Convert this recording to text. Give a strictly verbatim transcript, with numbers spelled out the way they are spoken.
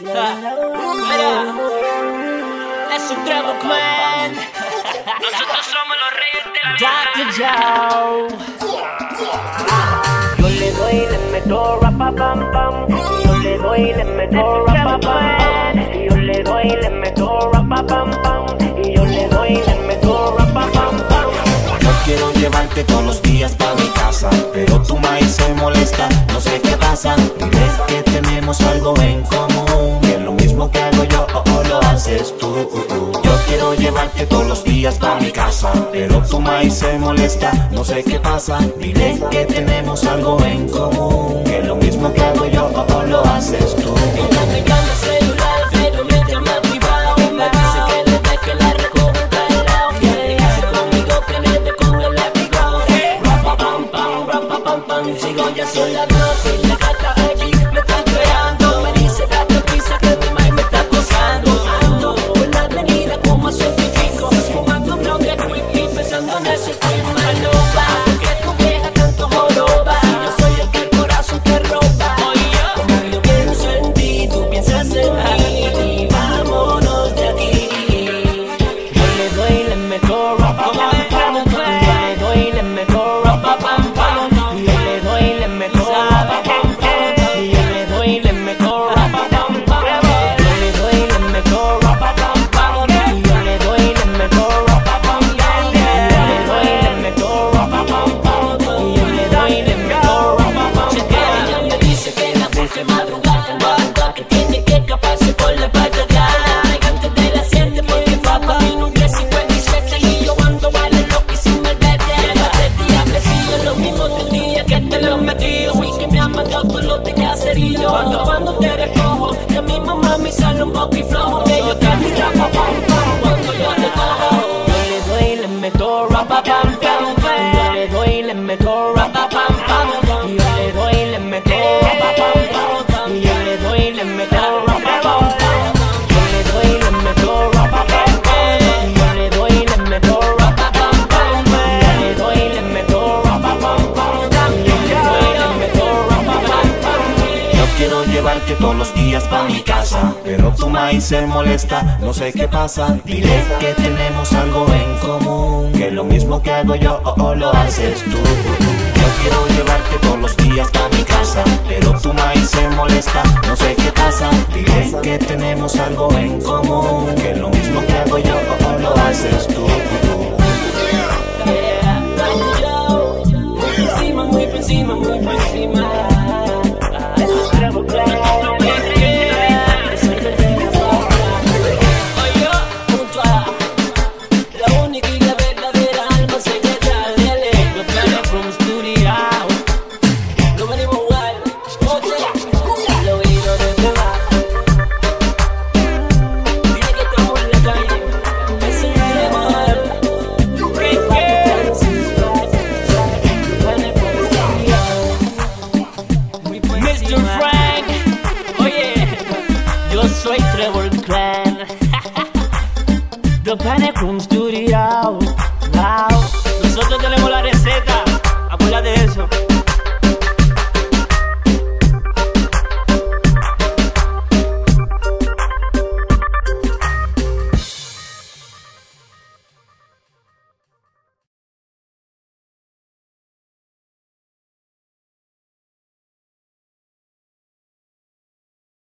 Mira, es un Trevor Clan. Nosotros somos los reyes de la doctor Joe. Yo le doy, le meto rapa pam pam. Yo le doy, le meto rapa pam pam. Yo le doy, le meto rapa pam pam. Y yo le doy, le meto rapa pam pam. Yo quiero llevarte todos los días pa' mi casa, pero tu maíz se molesta, no sé qué pasa. Dile que tenemos algo en común, que es lo mismo que hago yo o oh, oh, lo haces tú. Yo quiero llevarte todos los días pa' mi casa, pero tu maíz se molesta, no sé qué pasa. Dile que tenemos algo en común, que es lo mismo que hago yo o oh, oh, lo haces tú. Ella me llama celular, pero me llama privado. Me dice que le deje la recoja al lado. Quiere irse conmigo, que le dé con el látigo. Rapa pam pam, rapa pam pam. Sigo ya son las doce y la gata allí me está esperando. Me dice date prisa que mi maíz me está acosando. Ando por la avenida como a científico, fumando un bloque creepy, pensando en ese film maloba. Que tu vieja tanto joroba, si yo soy el que el corazón te roba. Como yo pienso en ti, tú piensas en mí, y vámonos de aquí. Yo le doy, le meto rapa pam pam. Yo le doy, le meto rapa pam pam. Yo le doy, le meto rapa pam pam. Yo le doy, le meto rapa pam pam. Yo le doy, le meto rapa pam pam. Yo le doy, le meto rapa pam pam. Yo le doy, le meto rapa pam pam. Yo le doy, le meto rapa pam pam. Ella me dice que la busque madrugada, que tiene que escaparse por la parte de atrás. Antes de las siete porque papá vino un cincuenta y siete y yo ando vale loco y sin malvete. Llévate diablecillo, lo mismo del día que te lo metí. Y que me ha mandado todo lo de caserillo. Cuando, cuando te recojo, que mi mamá me sale un poco y flojo. Que yo te rapa pam pam cuando yo te cojo. Yo le doy, le meto rapa pam pam. Yo le doy, le meto rapa pam pam. Yo le doy, le meto rapa pam pam. Yo le doy, le meto rapa pam pam. Yo le doy, le meto rapa pam pam. Yo le doy, le meto rapa pam pam. Yo le doy, le meto rapa pam pam. Yo le doy, le meto rapa pam pam. Yo quiero llevarte todos los días pa' mi casa, pero tu maíz se molesta, no sé qué pasa. Dile que tenemos algo en común, que es lo mismo que hago yo o oh, oh, lo haces tú. Yo quiero llevarte todos los días pa' mi casa, pero tu maíz se molesta, no sé qué pasa. Dile que tenemos algo en común, que es lo mismo que hago yo o oh, oh, lo haces tú. Muy por encima, muy por encima, muy por encima. Oye, junto a la única y la verdadera alma secreta de Electro Planet from Studio. Lo venimos a jugar, oye, lo oído de prueba. Dile que estamos en la calle, es un tema. ¿Qué, qué? mister Frank, oye, yo soy Trevor Clan. The Panic Room